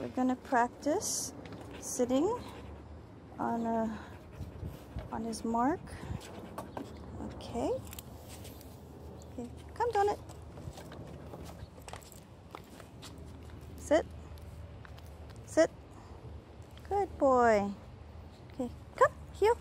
we're gonna practice sitting on his mark. Okay. Okay, come Donut. Sit. Sit. Good boy. Okay, come, heel.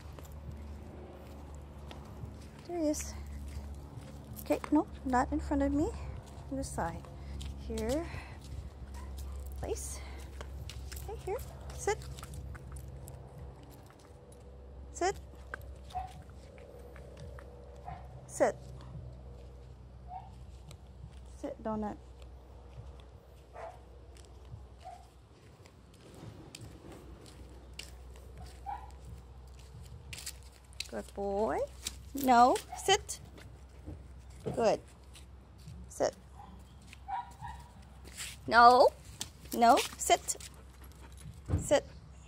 There he is. Okay, no, not in front of me. To the side. Here. Place. Okay, here. Sit. Sit. Sit. Sit, Donut. Good boy. No, sit. Good. Sit. No. No, sit. Sit.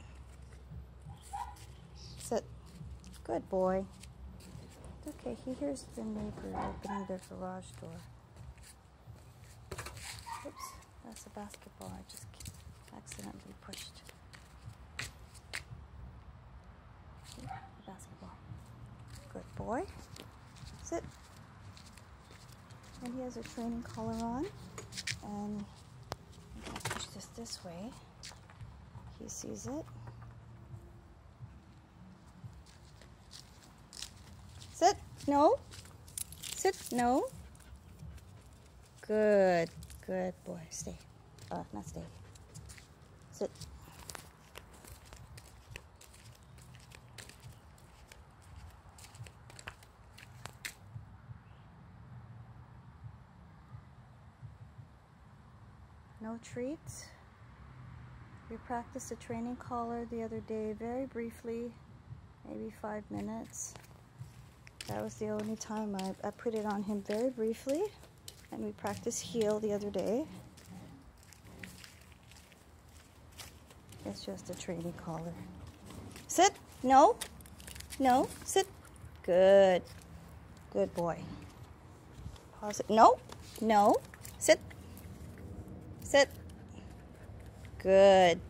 Sit. Good boy. Okay, he hears the neighbor opening their garage door. Oops, that's a basketball I just accidentally pushed. Okay, basketball. Good boy. Sit. And he has a training collar on. And I'm going to push this way. He sees it. Sit. No. Sit. No. Good. Good boy. Stay. Not stay. Sit. No treats. We practiced a training collar the other day very briefly, maybe 5 minutes. That was the only time I put it on him very briefly. And we practiced heel the other day. It's just a training collar. Sit. No. No. Sit. Good. Good boy. Pause it. No. No. Sit. Sit. Good.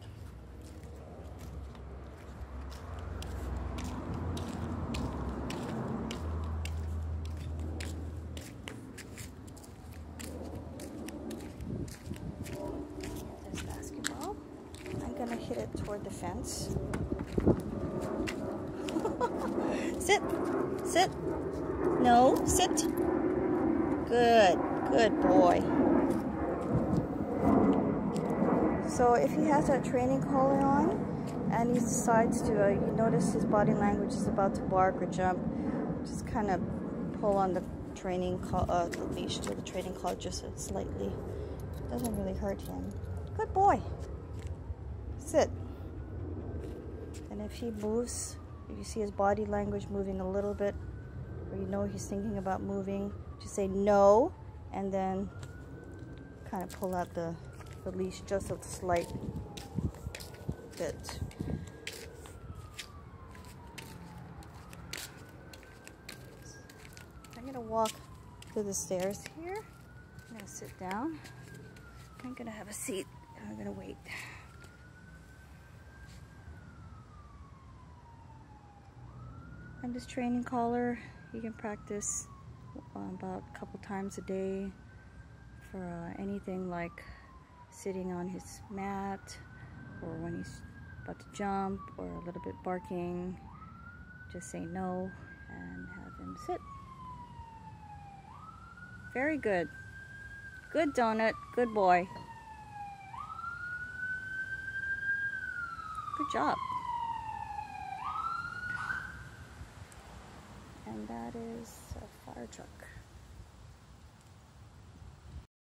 This basketball. I'm gonna hit it toward the fence. Sit. Sit. No. Sit. Good. Good boy. So if he has that training collar on and he decides to, you notice his body language is about to bark or jump, just kind of pull on the training the leash to the training collar just slightly. It doesn't really hurt him. Good boy. Sit. And if he moves, if you see his body language moving a little bit, or you know he's thinking about moving, just say no, and then kind of pull out the leash just a slight bit. I'm gonna walk to the stairs here. I'm gonna sit down. I'm gonna have a seat and I'm gonna wait. And this training collar, you can practice about a couple times a day for anything like sitting on his mat, or when he's about to jump, or a little bit barking. Just say no and have him sit. Very good. Good Donut. Good boy. Good job. And that is a fire truck.